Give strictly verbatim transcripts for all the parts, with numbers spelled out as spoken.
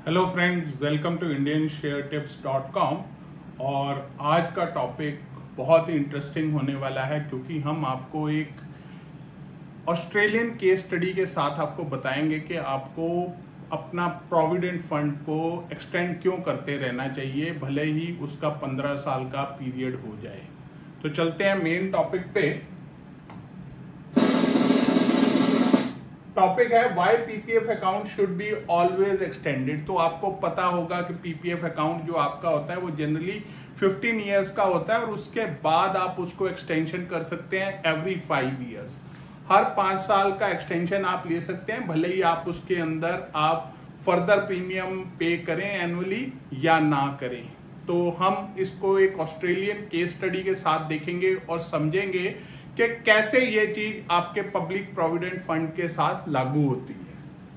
Hello friends, welcome to Indian share tips dot com. और आज का टॉपिक बहुत ही इंटरेस्टिंग होने वाला है क्योंकि हम आपको एक ऑस्ट्रेलियन केस स्टडी के साथ आपको बताएंगे कि आपको अपना प्रोविडेंट फंड को एक्सटेंड क्यों करते रहना चाहिए, भले ही उसका पंद्रह साल का पीरियड हो जाए। तो चलते हैं मेन टॉपिक पे। टॉपिक है why PPF account should be always extended. तो आपको पता होगा कि पीपीएफ अकाउंट जो आपका होता है वो जनरली फिफ्टीन इयर्स का होता है और उसके बाद आप उसको एक्सटेंशन कर सकते हैं एवरी फाइव इयर्स। हर पांच साल का एक्सटेंशन आप ले सकते हैं, भले ही आप उसके अंदर आप फर्दर प्रीमियम पे करें एनुअली या ना करें। तो हम इसको एक ऑस्ट्रेलियन केस स्टडी के साथ देखेंगे और समझेंगे कि कैसे ये चीज आपके पब्लिक प्रोविडेंट फंड के साथ लागू होती है।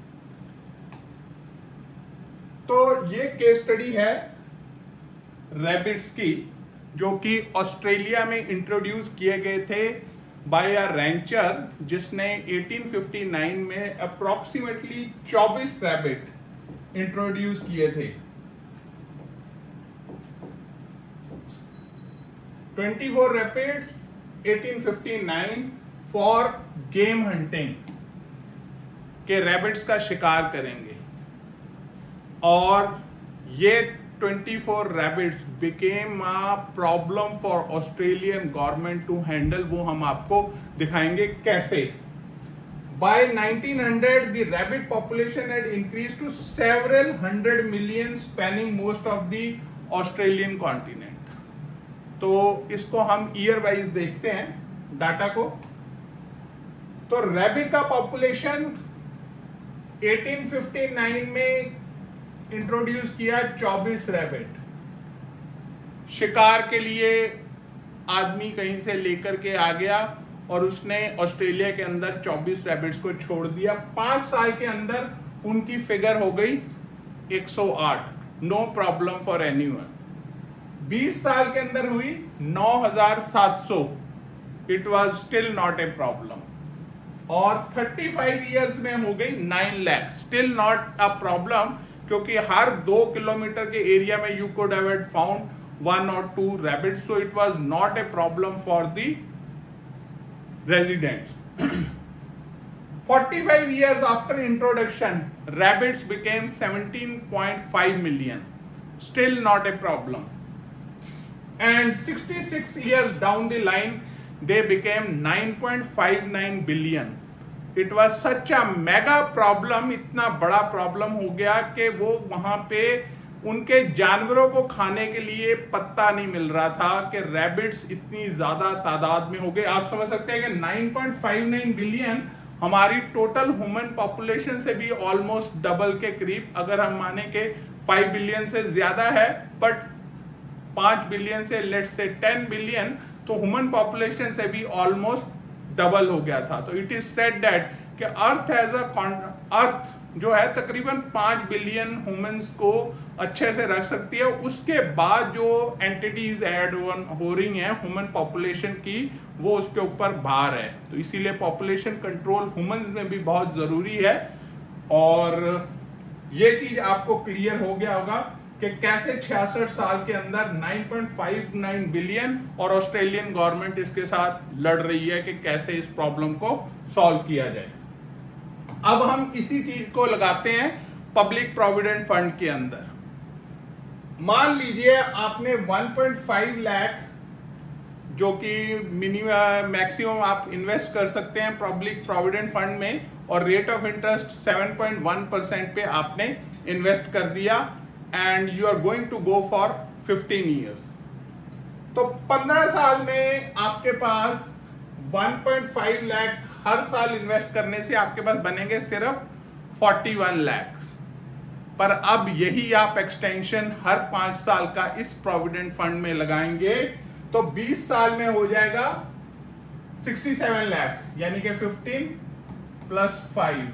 तो ये केस स्टडी है रैबिट्स की, जो कि ऑस्ट्रेलिया में इंट्रोड्यूस किए गए थे बाय अ रैंचर, जिसने अठारह सौ उनसठ में अप्रोक्सीमेटली चौबीस रैबिट इंट्रोड्यूस किए थे। चौबीस रैबिट्स अठारह सौ उनसठ फॉर गेम हंटिंग, के रैबिट्स का शिकार करेंगे। और ये चौबीस rabbits became a problem for Australian government to handle. वो हम आपको दिखाएंगे कैसे। By nineteen hundred the rabbit population had increase to several hundred million, spanning most of the Australian continent. तो इसको हम ईयर वाइज देखते हैं डाटा को। तो रैबिट का पॉपुलेशन अठारह सौ उनसठ में इंट्रोड्यूस किया चौबीस रैबिट। शिकार के लिए आदमी कहीं से लेकर के आ गया और उसने ऑस्ट्रेलिया के अंदर चौबीस रैबिट्स को छोड़ दिया। पांच साल के अंदर उनकी फिगर हो गई एक सौ आठ। No problem for anyone. बीस साल के अंदर हुई नौ हज़ार सात सौ। It was still not a problem. और पैंतीस इयर्स में हो गई nine lakh. Still not a problem, क्योंकि हर दो किलोमीटर के एरिया में you could have found one और two rabbit, so it was not a problem for the residents. पैंतालीस years after introduction, rabbits became seventeen point five million. Still not a problem. And sixty-six years down the line, they became nine point five nine billion. It was such a mega problem, इतना बड़ा problem हो गया कि वो वहां पे उनके जानवरों को खाने के लिए पत्ता नहीं मिल रहा था कि रैबिट्स इतनी ज्यादा तादाद में हो गए। आप समझ सकते हैं कि nine point five nine billion हमारी टोटल ह्यूमन पॉपुलेशन से भी ऑलमोस्ट डबल के करीब, अगर हम माने कि फाइव बिलियन से ज्यादा है, बट पांच बिलियन से लेट से टेन बिलियन, तो ह्यूमन पॉपुलेशन से भी ऑलमोस्ट डबल हो गया था। तो इट इज सेड दैट कि अर्थ एज अ अर्थ जो है तकरीबन पांच बिलियन ह्यूमंस को अच्छे से रख सकती है। उसके बाद जो एंटिटीज ऐड हो रही हैं ह्यूमन पॉपुलेशन की, वो उसके ऊपर भार है। तो इसीलिए पॉपुलेशन कंट्रोल ह्यूमंस में भी बहुत जरूरी है। और ये चीज आपको क्लियर हो गया होगा कि कैसे छियासठ साल के अंदर nine point five nine billion और ऑस्ट्रेलियन गवर्नमेंट इसके साथ लड़ रही है कि कैसे इस प्रॉब्लम को सॉल्व किया जाए। अब हम इसी चीज को लगाते हैं पब्लिक प्रोविडेंट फंड के अंदर। मान लीजिए आपने one point five लाख, जो कि मिनिमम मैक्सिमम आप इन्वेस्ट कर सकते हैं पब्लिक प्रोविडेंट फंड में, और rate of interest seven point one percent पे आपने इन्वेस्ट कर दिया, and you are going to go for fifteen years. तो पंद्रह साल में आपके पास one point five लाख हर साल इन्वेस्ट करने से आपके पास बनेंगे सिर्फ इकतालीस लाख। पर अब यही आप एक्सटेंशन हर पांच साल का इस प्रोविडेंट फंड में लगाएंगे तो बीस साल में हो जाएगा सड़सठ लाख, यानी कि fifteen plus five.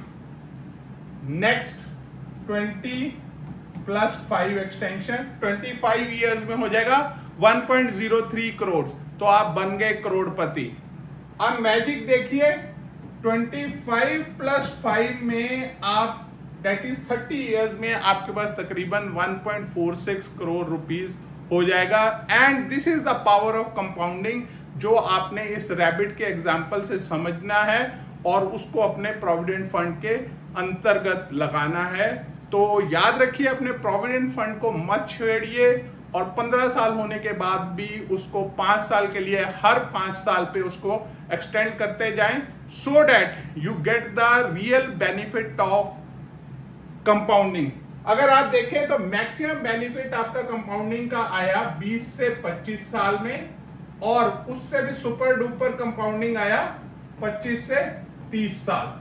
Next twenty plus five extension, पच्चीस इयर्स में हो जाएगा one point zero three crore. तो आप बन गए करोड़पति। अब मैजिक देखिए, पच्चीस प्लस फाइव में आप दैट इज थर्टी इयर्स में आपके पास तकरीबन one point four six crore rupees हो जाएगा। And this is the power of compounding, जो आपने इस रैबिट के एग्जाम्पल से समझना है और उसको अपने प्रोविडेंट फंड के अंतर्गत लगाना है। तो याद रखिए, अपने प्रोविडेंट फंड को मत छेड़िए और पंद्रह साल होने के बाद भी उसको पांच साल के लिए हर पांच साल पे उसको एक्सटेंड करते जाएं, so that you get the real benefit of compounding. अगर आप देखें तो मैक्सिमम बेनिफिट आपका कंपाउंडिंग का आया बीस से पच्चीस साल में, और उससे भी सुपर डुपर कंपाउंडिंग आया पच्चीस से तीस साल।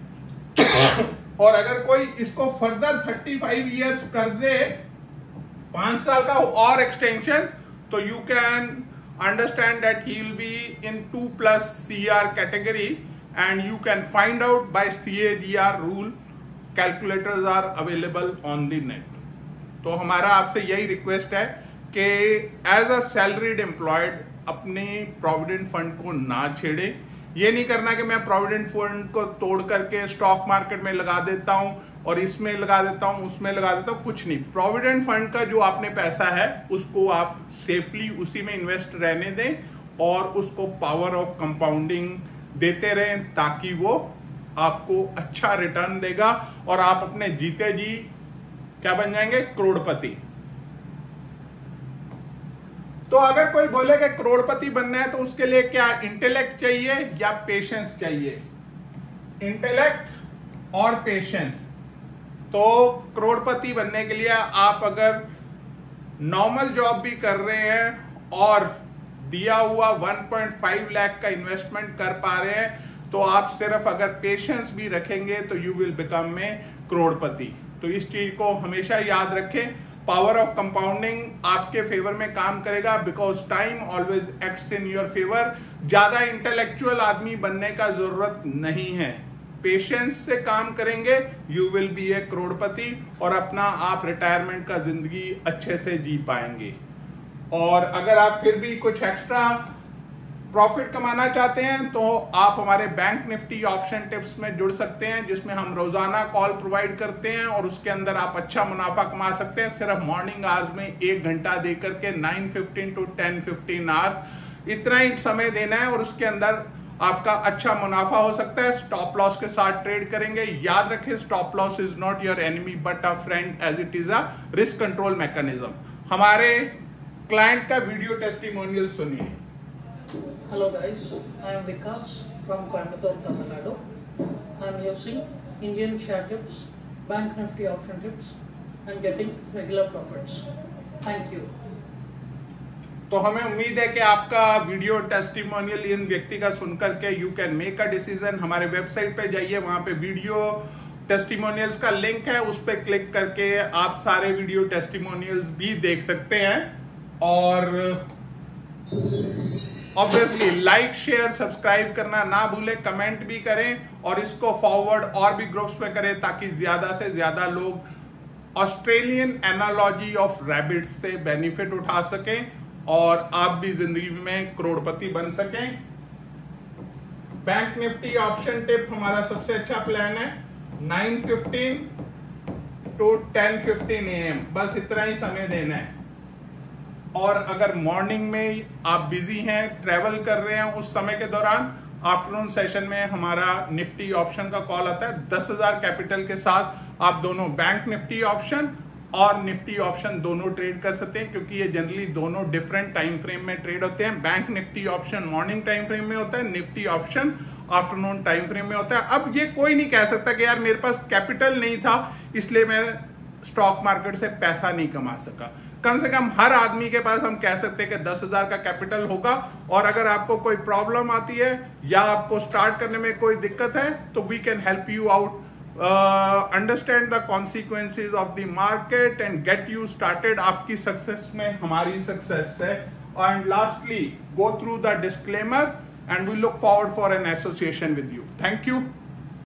और अगर कोई इसको फर्दर पैंतीस इयर्स कर दे, पांच साल का और एक्सटेंशन, तो you can understand that he will be in two plus C R category, and you can find out by C A G R rule. Calculators are available on the net. तो हमारा आपसे यही request है कि as a salaried employed अपने provident fund को ना छेड़े। ये नहीं करना कि मैं प्रोविडेंट फंड को तोड़ करके स्टॉक मार्केट में लगा देता हूं और इसमें लगा देता हूं, उसमें लगा देता हूं, कुछ नहीं। प्रोविडेंट फंड का जो आपने पैसा है उसको आप सेफली उसी में इन्वेस्ट रहने दें और उसको पावर ऑफ कंपाउंडिंग देते रहें, ताकि वो आपको अच्छा रिटर्न देगा और आप अपने जीते जी क्या बन जाएंगे, करोड़पति। तो अगर कोई बोले कि करोड़पति बनना है तो उसके लिए क्या इंटेलेक्ट चाहिए या पेशेंस चाहिए? इंटेलेक्ट और पेशेंस। तो करोड़पति बनने के लिए आप अगर नॉर्मल जॉब भी कर रहे हैं और दिया हुआ वन पॉइंट फाइव लाख का इन्वेस्टमेंट कर पा रहे हैं, तो आप सिर्फ अगर पेशेंस भी रखेंगे तो यू विल बिकम में करोड़पति। तो इस चीज को हमेशा याद रखें, पावर ऑफ कंपाउंडिंग आपके फेवर में काम करेगा, because time always acts in your favour. ज्यादा इंटेलेक्चुअल आदमी बनने का जरूरत नहीं है, पेशेंस से काम करेंगे, you will be a crorepati और अपना आप रिटायरमेंट का जिंदगी अच्छे से जी पाएंगे। और अगर आप फिर भी कुछ एक्स्ट्रा प्रॉफिट कमाना चाहते हैं तो आप हमारे बैंक निफ्टी ऑप्शन टिप्स में जुड़ सकते हैं, जिसमें हम रोजाना कॉल प्रोवाइड करते हैं और उसके अंदर आप अच्छा मुनाफा कमा सकते हैं। सिर्फ मॉर्निंग आवर्स में एक घंटा दे करके nine fifteen to ten fifteen hours इतना ही समय देना है और उसके अंदर आपका अच्छा मुनाफा हो सकता है। स्टॉप लॉस के साथ ट्रेड करेंगे। याद रखें, stop loss is not your enemy but a friend, as it is a risk control mechanism. हमारे क्लाइंट का वीडियो टेस्टिमोनियल सुनिए। Hello guys, I am Vikas from Coimbatore, Tamil Nadu. I am using Indian share tips, Bank Nifty option tips and getting regular profits. Thank you. तो हमें उम्मीद है कि आपका video testimonial इन व्यक्ति का सुनकर के you can make a decision. हमारे वेबसाइट पे जाइए, वहां पे वीडियो टेस्टिमोनियल्स का लिंक है, उस पर क्लिक करके आप सारे वीडियो टेस्टिमोनियल्स भी देख सकते हैं। और ऑब्वियसली लाइक शेयर सब्सक्राइब करना ना भूलें, कमेंट भी करें और इसको फॉरवर्ड और भी ग्रुप्स में करें, ताकि ज्यादा से ज्यादा लोग ऑस्ट्रेलियन एनालॉजी ऑफ रैबिट्स से बेनिफिट उठा सकें और आप भी जिंदगी में करोड़पति बन सकें। बैंक निफ्टी ऑप्शन टिप हमारा सबसे अच्छा प्लान है, nine fifteen to ten fifteen A M, बस इतना ही समय देना है। और अगर मॉर्निंग में आप बिजी हैं, ट्रेवल कर रहे हैं, उस समय के दौरान आफ्टरनून सेशन में हमारा निफ्टी ऑप्शन का कॉल आता है। दस हजार कैपिटल के साथ आप दोनों बैंक निफ्टी ऑप्शन और निफ्टी ऑप्शन दोनों ट्रेड कर सकते हैं, क्योंकि ये जनरली दोनों डिफरेंट टाइम फ्रेम में ट्रेड होते हैं। Bank Nifty option morning time frame में होता है, Nifty option afternoon time frame में होता है। अब ये कोई नहीं कह सकता कि यार मेरे पास कैपिटल नहीं था इसलिए मैं स्टॉक मार्केट से पैसा नहीं कमा सका। कम से कम हर आदमी के पास हम कह सकते हैं कि दस हजार का कैपिटल होगा, और अगर आपको कोई प्रॉब्लम आती है या आपको स्टार्ट करने में कोई दिक्कत है तो we can help you out, understand the consequences of the market and get you started. आपकी सक्सेस में हमारी सक्सेस है। And lastly go through the disclaimer and we look forward for an association with you. Thank you.